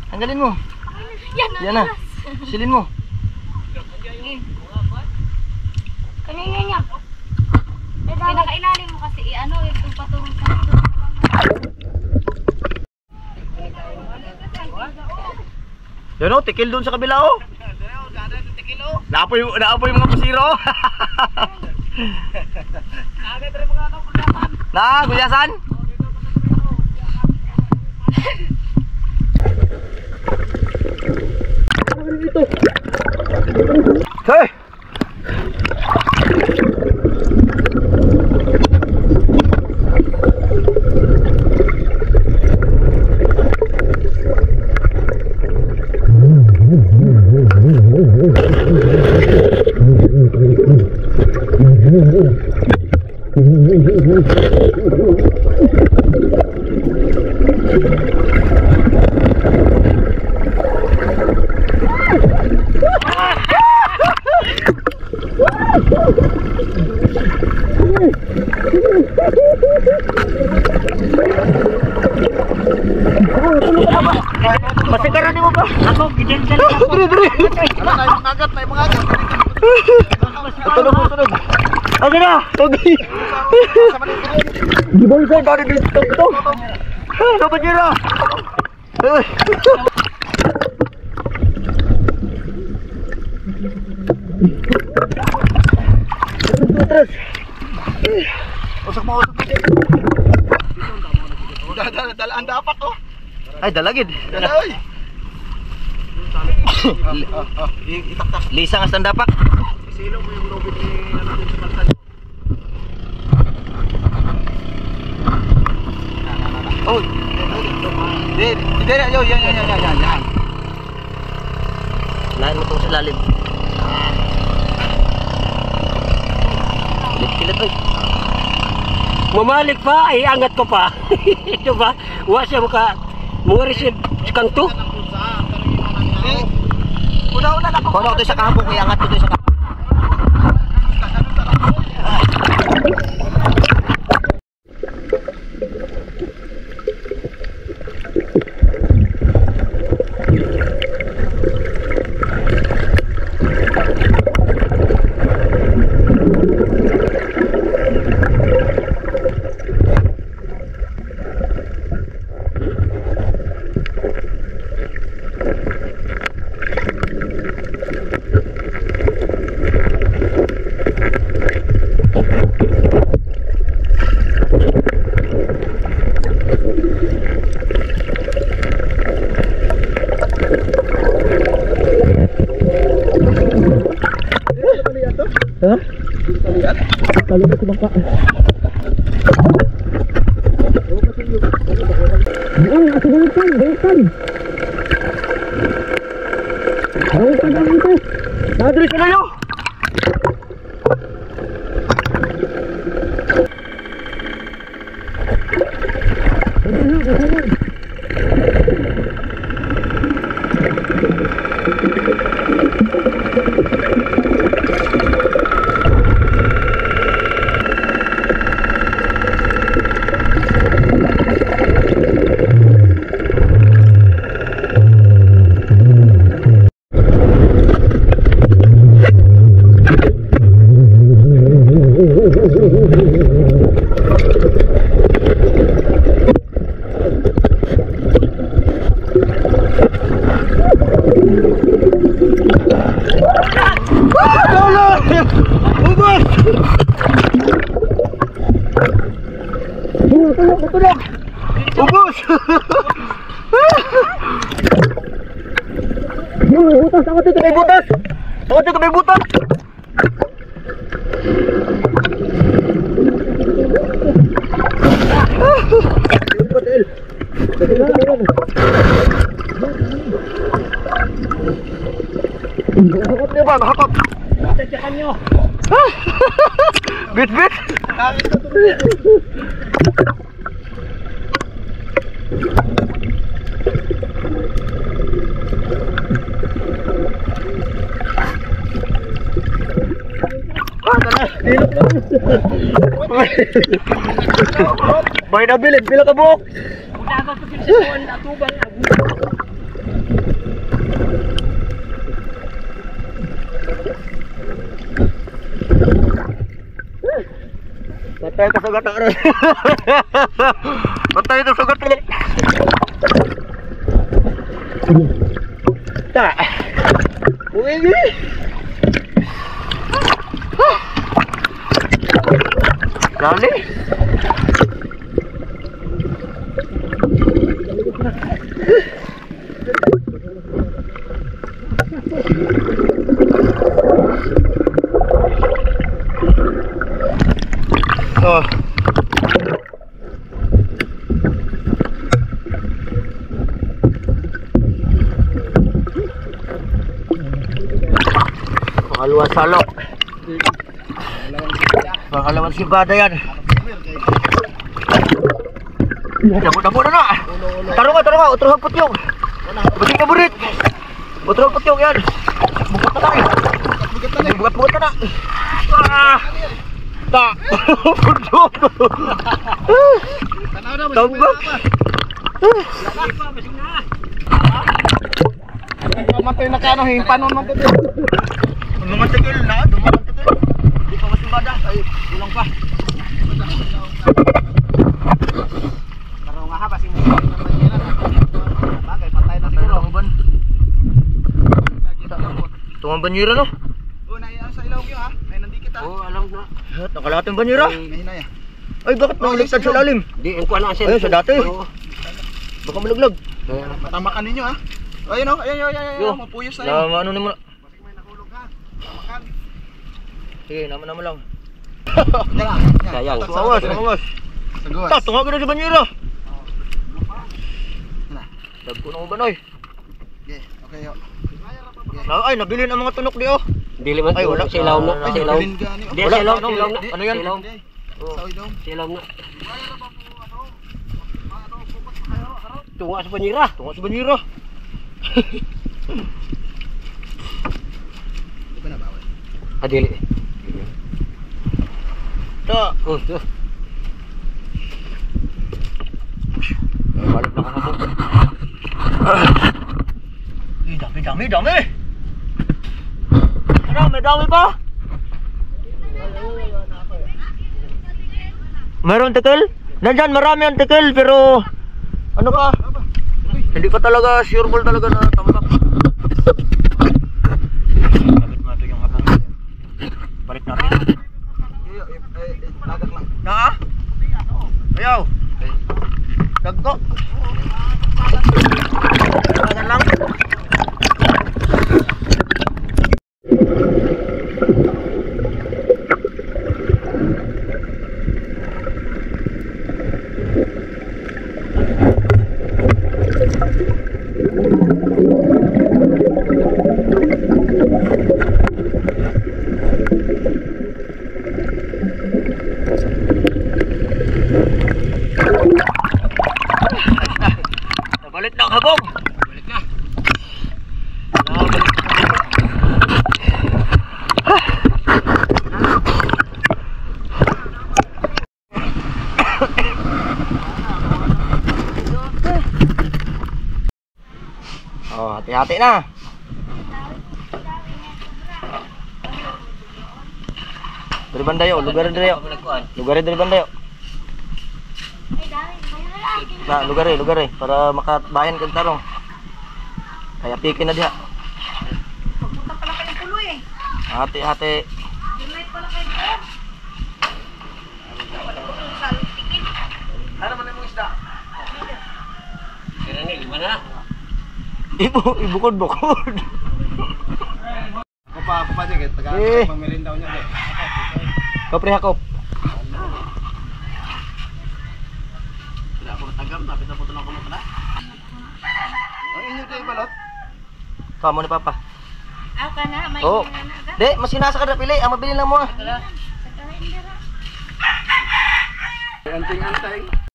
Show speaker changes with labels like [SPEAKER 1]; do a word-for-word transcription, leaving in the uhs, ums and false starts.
[SPEAKER 1] Tanggalin mo.
[SPEAKER 2] Yan,
[SPEAKER 1] Yan na. Silin mo.
[SPEAKER 2] Kanina niya. Pinakailalim mo kasi i-ano, yung patungong sa ito.
[SPEAKER 1] Yan o, tikil doon sa kabila o. Naapoy, naapoy mga pasiro. Na, guyasan. Hey! Masikaran mo ba? Ako, gidel-del ako. Dre, dre. Ano, may mangagat, may mangagat. Tunog mo, tunog. Ako na, togi. Di ba ikaw, dari dito ito? Dapat nyo na. Terus. Usok mo, usok mo. Dalaan dapat oh. Ay, dalagid. Dalay. Itaktak. Lisa nga stand dapat. Isilong mo yung lobit ni ano dun sa kalsad. Oh. Did, did yo, yan yan yan yan yan. Lain mo tong sa lalim. Kilit-kilit oy. Mamalik pa, ay angat ko pa. Ito ba? Wa siya muka mo receive kanto. Una-una na ko. Kuno to sa kahapon kay angat to sa kahapon. Hah? Lihat. Kalau itu bangka. Oh, aku bangkan, bangkan. Bangkan, bangkan. Nadri ka na yo. Ubus. Butas, ako dito may butas. Ako dito may butas. Hakot niyo ba? Hakot. Tatsakan niyo. Bit bit. Bay na bilid, pila ka buok. Patay ka sugat na rin. Patay ka sugat ulit. Tak. Uwi ni. Lali. Oh. Pangalawang salok. Pangalawang sibada yan. Dabo-dabo na na. Tarong ka, tarong ka. Utro hapot yung. Basi kaburit. Utro hapot yung yan. Bukat na na. Bukat-bukat na na. Ah. Tak. Berdua. Tambah. Matay na kano himpanon mo dito. Mga tigil na, dumaan tigil. Di pa masimbada, ay ulang pa. Karo nga ha basing mo bagay patay na siguro ban. Tungang banyera no. Oh, naiyan sa ilaw kyo ha. Nay nandikit ha. Oh, alam na. Hat nakalating banyera. Mahina ya. Ay bakit naligtad sa ilalim? Di ang kuan na siya. Ay sa dati. Baka malaglag. Matamakan ninyo ha. Ayun oh, ayun ayun ayun. Mapuyos na yun. Na ano naman. Basig may nahulog ha. Tamakan. Sige, naman-naman lang. Yan. Sayang. Awas, awas. Saguas. Ta, tunga gid sa banyera. Na. Dagko na mo banoy. Okay, okay yo. Na ay nabilin ang mga tunok di oh. Dili man. Ay wala sa ilaw mo. Sa ilaw. Di sa ilaw, sa ilaw. Ano yan? Sa ilaw. Sa ilaw na. Tunga sa banyera. Tunga sa banyera. Di ba na bawal? Adili. Ta. Oh, tuh. Balik na ako. Ih, dami, dami, dami. Ano, may dami pa? Meron tikil? Nandyan marami ang tikil pero ano ka? Hindi pa talaga sure ball talaga na tambak. Bakit mo ito yung habang? Balik natin. Lagak lang. Na? Ayaw. Dagko. Lagan lang. Balik na ang habog. Balik na. Oh, hati-hati na. Dari bandayo, lugar dari yo. Lugar dari bandayo. Nah, lugar eh, lugar eh, para makabayan kang tarong. Kaya pikin na diha.
[SPEAKER 2] Pagpunta pala kayo tuloy eh.
[SPEAKER 1] Hati-hati.
[SPEAKER 2] Dilay pala kayo doon.
[SPEAKER 1] Ano man yung isda?
[SPEAKER 3] Kaya nga, lima na.
[SPEAKER 1] Ibu, ibukod-bukod.
[SPEAKER 3] Ako pa, ako pa dyan, taga
[SPEAKER 1] Eh.
[SPEAKER 3] pamirin daw niya.
[SPEAKER 1] Kopre hakop.
[SPEAKER 3] Tidak ako natagam, tapos na po ito na ako mapala. Ang inyo kayo balot?
[SPEAKER 1] Kamu ni papa.
[SPEAKER 2] Aka na, may
[SPEAKER 1] Oh.
[SPEAKER 2] na na.
[SPEAKER 1] Dek, masih nasa ka na pili. Ang mabili lang mo ah.
[SPEAKER 2] Sa kalendera.
[SPEAKER 3] Anting-antay.